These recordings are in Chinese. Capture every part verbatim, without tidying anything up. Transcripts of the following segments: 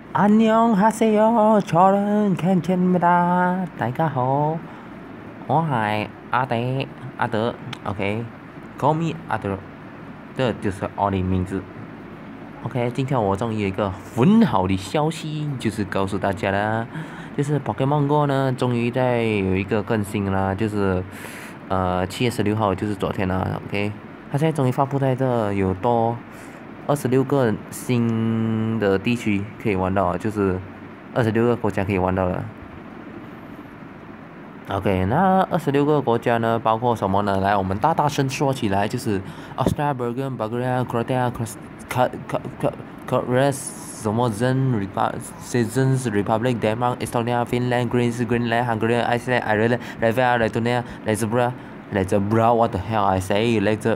安妞哈塞哟，超人看见没哒？大家好，我係阿德阿德，OK，call me 阿德，这就是我的名字。OK，今天我终于有一个很好的消息，就是告诉大家啦，就是 Pokemon Go 呢，终于在有一个更新啦，就是呃七月十六号，就是昨天啦，OK，它现在终于发布在这有多二十六个新的地区可以玩到，就是二十六个国家可以玩到了。OK，那二十六个国家呢，包括什么呢？来，我们大大声说起来，就是 Austria、Belgium、Bulgaria、Croatia、K K K Korea、什么 Zen Republic、Citizens Republic、Denmark、Estonia、Finland、Greece、Greenland、Hungary、Iceland、Ireland、Latvia、Lithuania、Luxembourg、Luxembourg what the hell I say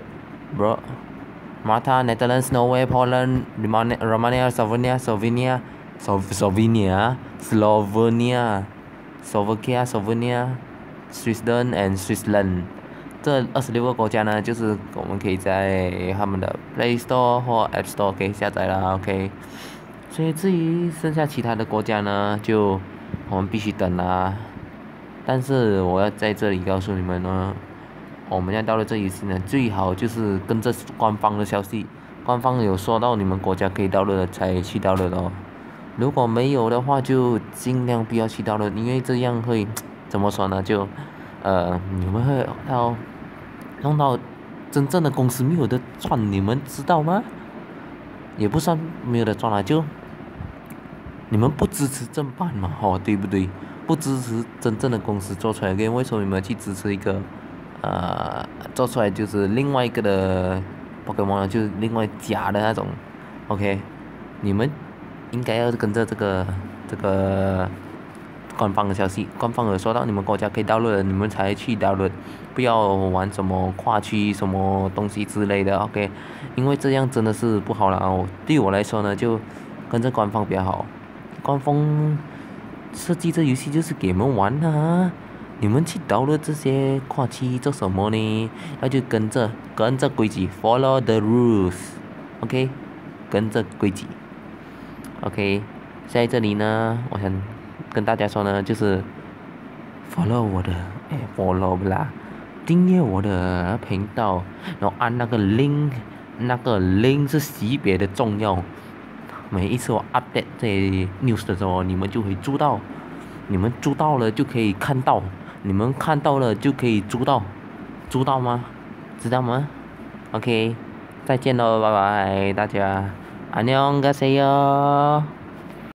Luxembourg、Malta、Netherlands、Norway、Poland、Romania、Slovenia、Slovenia、Slovenia、Slovenia。Slovakia、Slovenia、Switzerland and Switzerland 这二十六个国家呢，就是我们可以在他们的 Play Store 或 App Store 可以下载啦 OK。所以至于剩下其他的国家呢，就我们必须等啦。但是我要在这里告诉你们呢，我们要到了这一次呢，最好就是跟着官方的消息，官方有说到你们国家可以到了才去到了咯。如果没有的话，就尽量不要去到了，因为这样会怎么说呢？就呃，你们会到弄到真正的公司没有的赚，你们知道吗？也不算没有的赚啦，就你们不支持正版嘛，哦，对不对？不支持真正的公司做出来的，为什么你们去支持一个呃做出来就是另外一个的 Pokemon，就是另外假的那种 OK，你们应该要跟着这个这个官方的消息，官方有说到你们国家可以 download，你们才去 download，不要玩什么跨区什么东西之类的 OK，因为这样真的是不好了哦。对我来说呢，就跟着官方比较好，官方设计这游戏就是给我们玩的啊。你们去 download 这些跨区做什么呢？那就跟着跟着规矩 ，follow the rules，OK，跟着规矩。OK，在这里呢，我想跟大家说呢，就是 follow 我的，哎，follow 不啦，订阅我的频道，然后按那个 link，那个 link 是级别的重要。每一次我 update 这些 news 的时候，你们就会知道，你们知道了就可以看到，你们看到了就可以知道，知道吗？知道吗 ？OK，再见喽，拜拜，大家，안녕가세요。